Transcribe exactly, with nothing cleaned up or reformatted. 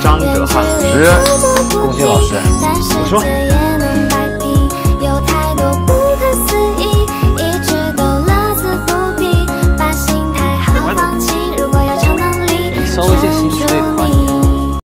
张哲瀚老师， 恭喜老师。 我说。